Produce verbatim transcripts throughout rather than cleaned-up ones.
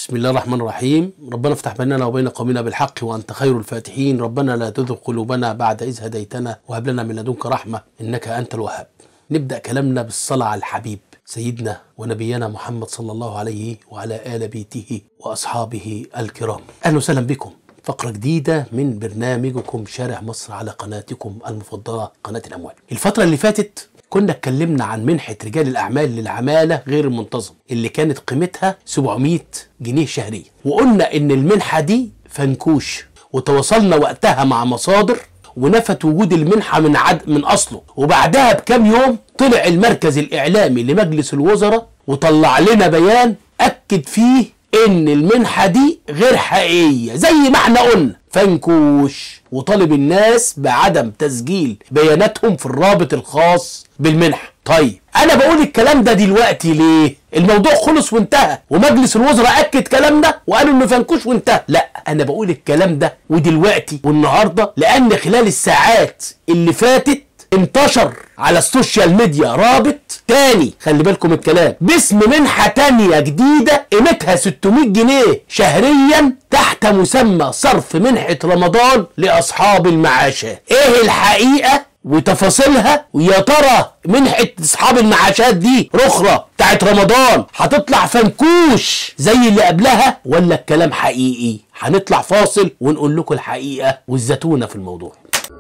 بسم الله الرحمن الرحيم. ربنا افتح بيننا وبين قومنا بالحق وأنت خير الفاتحين. ربنا لا تزغ قلوبنا بعد إذ هديتنا وهب لنا من لدنك رحمة إنك أنت الوهاب. نبدأ كلامنا بالصلاة على الحبيب سيدنا ونبينا محمد صلى الله عليه وعلى آل بيته وأصحابه الكرام. أهلا وسهلا بكم، فقرة جديدة من برنامجكم شارع مصر على قناتكم المفضلة قناة الأموال. الفترة اللي فاتت كنا اتكلمنا عن منحة رجال الأعمال للعمالة غير المنتظم اللي كانت قيمتها سبعمائة جنيه شهريا، وقلنا إن المنحة دي فنكوش، وتواصلنا وقتها مع مصادر ونفت وجود المنحة من عد من أصله. وبعدها بكام يوم طلع المركز الإعلامي لمجلس الوزراء وطلع لنا بيان أكد فيه إن المنحة دي غير حقيقية زي ما احنا قلنا فنكوش، وطالب الناس بعدم تسجيل بياناتهم في الرابط الخاص بالمنحة. طيب أنا بقول الكلام ده دلوقتي ليه؟ الموضوع خلص وانتهى ومجلس الوزراء أكد كلامنا وقالوا إنه فنكوش وانتهى. لا، أنا بقول الكلام ده ودلوقتي والنهارده لأن خلال الساعات اللي فاتت انتشر على السوشيال ميديا رابط تاني، خلي بالكم الكلام، باسم منحة تانية جديدة قيمتها ستمائة جنيه شهريا تحت مسمى صرف منحة رمضان لأصحاب المعاشات. ايه الحقيقة وتفاصيلها؟ ويا ترى منحة أصحاب المعاشات دي رخرة بتاعت رمضان هتطلع فنكوش زي اللي قبلها ولا الكلام حقيقي؟ هنطلع فاصل ونقول لكم الحقيقة والزتونة في الموضوع.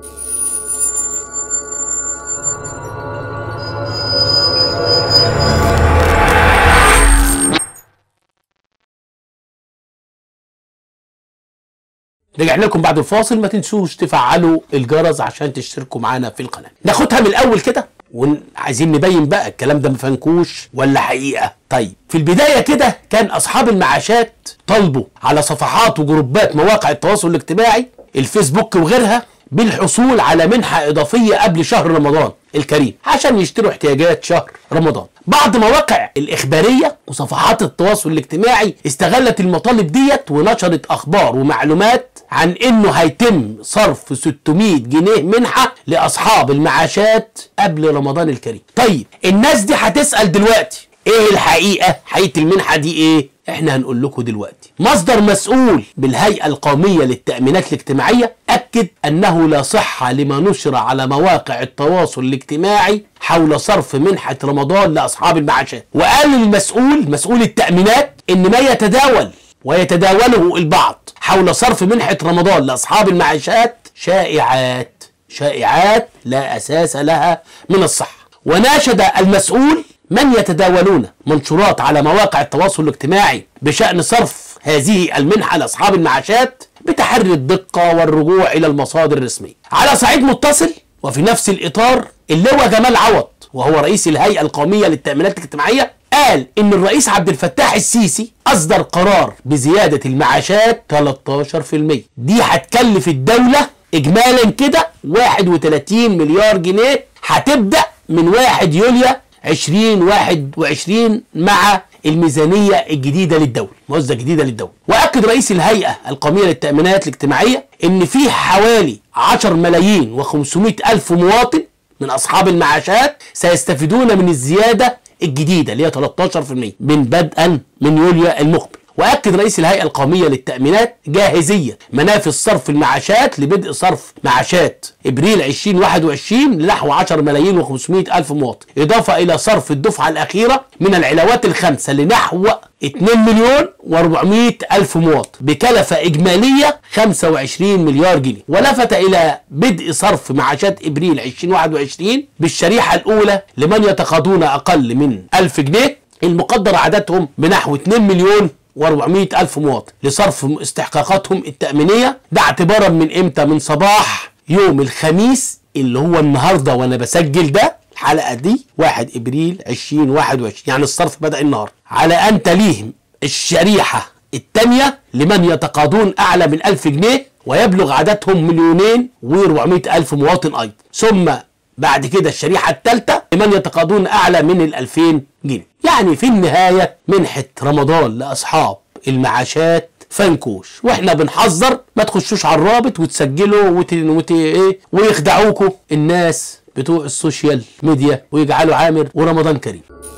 رجعنا لكم بعد الفاصل. ما تنسوش تفعلوا الجرس عشان تشتركوا معانا في القناة. ناخدها من الأول كده وعايزين نبين بقى الكلام ده مفنكوش ولا حقيقة. طيب في البداية كده كان أصحاب المعاشات طلبوا على صفحات وجروبات مواقع التواصل الاجتماعي الفيسبوك وغيرها بالحصول على منحة إضافية قبل شهر رمضان الكريم عشان يشتروا احتياجات شهر رمضان. بعض مواقع الإخبارية وصفحات التواصل الاجتماعي استغلت المطالب ديت ونشرت أخبار ومعلومات عن إنه هيتم صرف ستمائة جنيه منحة لأصحاب المعاشات قبل رمضان الكريم. طيب الناس دي هتسأل دلوقتي إيه الحقيقة؟ حقيقة المنحة دي إيه؟ احنا هنقول لكم دلوقتي. مصدر مسؤول بالهيئة القومية للتأمينات الاجتماعية أكد أنه لا صحة لما نشر على مواقع التواصل الاجتماعي حول صرف منحة رمضان لأصحاب المعاشات. وقال المسؤول مسؤول التأمينات إن ما يتداول ويتداوله البعض حول صرف منحة رمضان لأصحاب المعاشات شائعات شائعات لا أساس لها من الصحة. وناشد المسؤول من يتداولون منشورات على مواقع التواصل الاجتماعي بشأن صرف هذه المنحة لأصحاب المعاشات بتحري الدقة والرجوع إلى المصادر الرسمية. على صعيد متصل وفي نفس الإطار، اللواء جمال عوض وهو رئيس الهيئة القومية للتأمينات الاجتماعية قال إن الرئيس عبد الفتاح السيسي أصدر قرار بزيادة المعاشات ثلاثة عشر بالمئة. دي هتكلف الدولة إجمالا كده واحد وثلاثين مليار جنيه هتبدأ من واحد يوليو ألفين وواحد وعشرين مع الميزانية الجديدة للدولة، موازنة جديدة للدولة. وأكد رئيس الهيئة القومية للتأمينات الاجتماعية إن في حوالي عشرة ملايين وخمسمائة ألف مواطن من أصحاب المعاشات سيستفيدون من الزيادة الجديدة اللي هي ثلاثة عشر بالمئة من بدءا من يوليو المقبل. وأكد رئيس الهيئة القومية للتأمينات جاهزية منافذ صرف المعاشات لبدء صرف معاشات إبريل ألفين وواحد وعشرين لنحو عشرة ملايين وخمسمائة ألف مواطن، إضافة إلى صرف الدفعة الأخيرة من العلاوات الخمسة لنحو اثنين مليون وأربعمائة ألف مواطن بكلفة إجمالية خمسة وعشرين مليار جنيه. ولفت إلى بدء صرف معاشات إبريل ألفين وواحد وعشرين بالشريحة الأولى لمن يتقاضون أقل من ألف جنيه المقدر عددهم بنحو اثنين مليون وأربعمائة ألف مواطن لصرف استحقاقاتهم التأمينية. ده اعتبارا من امتى؟ من صباح يوم الخميس اللي هو النهارده وانا بسجل ده الحلقه دي واحد ابريل ألفين وواحد وعشرين، يعني الصرف بدأ النهارده، على ان تليهم الشريحه الثانيه لمن يتقاضون اعلى من ألف جنيه ويبلغ عددهم مليونين وأربعمائة ألف مواطن ايضا، ثم بعد كده الشريحه الثالثه لمن يتقاضون اعلى من ال ألفين جنيه. يعني في النهايه منحه رمضان لاصحاب المعاشات فنكوش، واحنا بنحذر ما تخشوش على الرابط وتسجلوا وت... وت... ايه ويخدعوكوا الناس بتوع السوشيال ميديا ويجعلوا عامر ورمضان كريم.